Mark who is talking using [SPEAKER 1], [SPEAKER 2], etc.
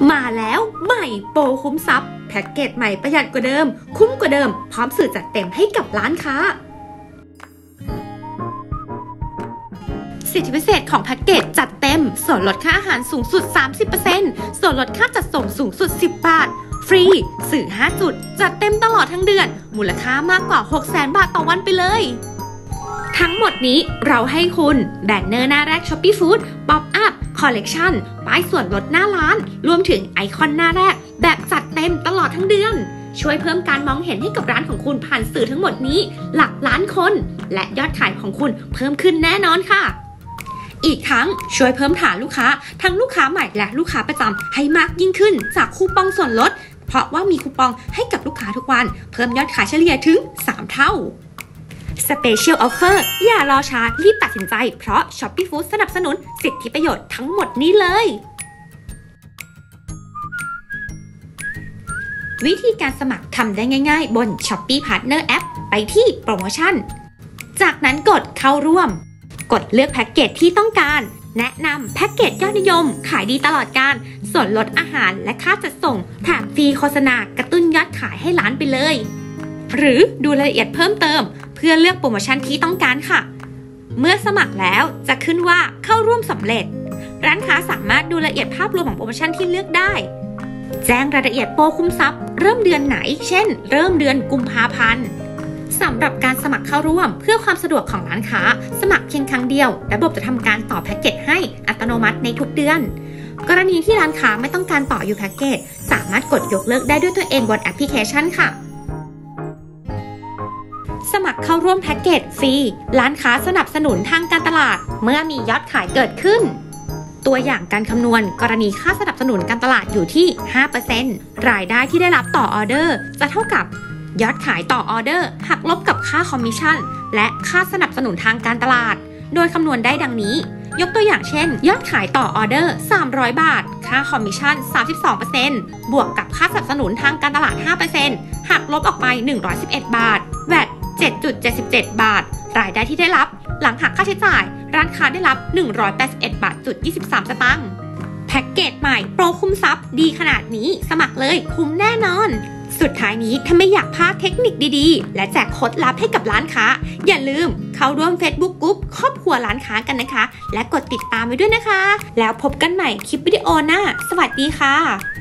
[SPEAKER 1] มาแล้วใหม่โปรคุ้มทรัพย์แพ็กเกจใหม่ประหยัดกว่าเดิมคุ้มกว่าเดิมพร้อมสื่อจัดเต็มให้กับร้านค้าสิทธิพิเศษของแพ็กเกจจัดเต็มส่วนลดค่าอาหารสูงสุด 30% ส่วนลดค่าจัดส่งสูงสุด10 บาทฟรีสื่อ5จุดจัดเต็มตลอดทั้งเดือนมูลค่ามากกว่า 600,000 บาทต่อวันไปเลยทั้งหมดนี้เราให้คุณแบนเนอร์หน้าแรก Shopee Food Pop Up Collection ป้ายส่วนลดหน้าร้านรวมถึงไอคอนหน้าแรกแบบจัดเต็มตลอดทั้งเดือนช่วยเพิ่มการมองเห็นให้กับร้านของคุณผ่านสื่อทั้งหมดนี้หลักล้านคนและยอดขายของคุณเพิ่มขึ้นแน่นอนค่ะอีกทั้งช่วยเพิ่มฐานลูกค้าทั้งลูกค้าใหม่และลูกค้าประจำให้มากยิ่งขึ้นจากคูปองส่วนลดเพราะว่ามีคูปองให้กับลูกค้าทุกวันเพิ่มยอดขายเฉลี่ยถึง3 เท่าSpecial Offer อย่ารอช้ารีบตัดสินใจเพราะ Shopee Food สนับสนุนสิทธิประโยชน์ทั้งหมดนี้เลยวิธีการสมัครทำได้ง่ายๆบน Shopee Partner App ไปที่โปรโมชั่นจากนั้นกดเข้าร่วมกดเลือกแพ็กเกจที่ต้องการแนะนำแพ็กเกจยอดนิยมขายดีตลอดการส่วนลดอาหารและค่าจัดส่งแถมฟรีโฆษณากระตุ้นยอดขายให้ร้านไปเลยหรือดูรายละเอียดเพิ่มเติมเพื่อเลือกโปรโมชั่นที่ต้องการค่ะเมื่อสมัครแล้วจะขึ้นว่าเข้าร่วมสำเร็จร้านค้าสามารถดูรายละเอียดภาพรวมของโปรโมชั่นที่เลือกได้แจ้งรายละเอียดโปรคุ้มทรัพย์เริ่มเดือนไหนเช่นเริ่มเดือนกุมภาพันธ์สำหรับการสมัครเข้าร่วมเพื่อความสะดวกของร้านค้าสมัครเพียงครั้งเดียวระบบจะทำการต่อแพ็กเกจให้อัตโนมัติในทุกเดือนกรณีที่ร้านค้าไม่ต้องการต่ออยู่แพ็กเกจสามารถกดยกเลิกได้ด้วยตัวเองบนแอปพลิเคชันค่ะสมัครเข้าร่วมแพ็กเกจฟรีร้านค้าสนับสนุนทางการตลาดเมื่อมียอดขายเกิดขึ้นตัวอย่างการคำนวณกรณีค่าสนับสนุนการตลาดอยู่ที่ 5% รายได้ที่ได้รับต่อออเดอร์จะเท่ากับยอดขายต่อออเดอร์หักลบกับค่าคอมมิชชั่นและค่าสนับสนุนทางการตลาดโดยคำนวณได้ดังนี้ยกตัวอย่างเช่นยอดขายต่อออเดอร์300 บาทค่าคอมมิชชั่น 32% บวกกับค่าสนับสนุนทางการตลาด 5% หักลบออกไป111 บาทVAT 7.77 บาทรายได้ที่ได้รับหลังหักค่าใช้จ่ายร้านค้าได้รับ181 บาท23 สตางค์แพ็กเกจใหม่โปรคุ้มทรัพย์ดีขนาดนี้สมัครเลยคุ้มแน่นอนสุดท้ายนี้ถ้าไม่อยากพลาดเทคนิคดีๆและแจกโค้ดลับให้กับร้านค้าอย่าลืมเข้าร่วม Facebook Group ครอบครัวร้านค้ากันนะคะและกดติดตามไว้ด้วยนะคะแล้วพบกันใหม่คลิปวิดีโอหน้าสวัสดีค่ะ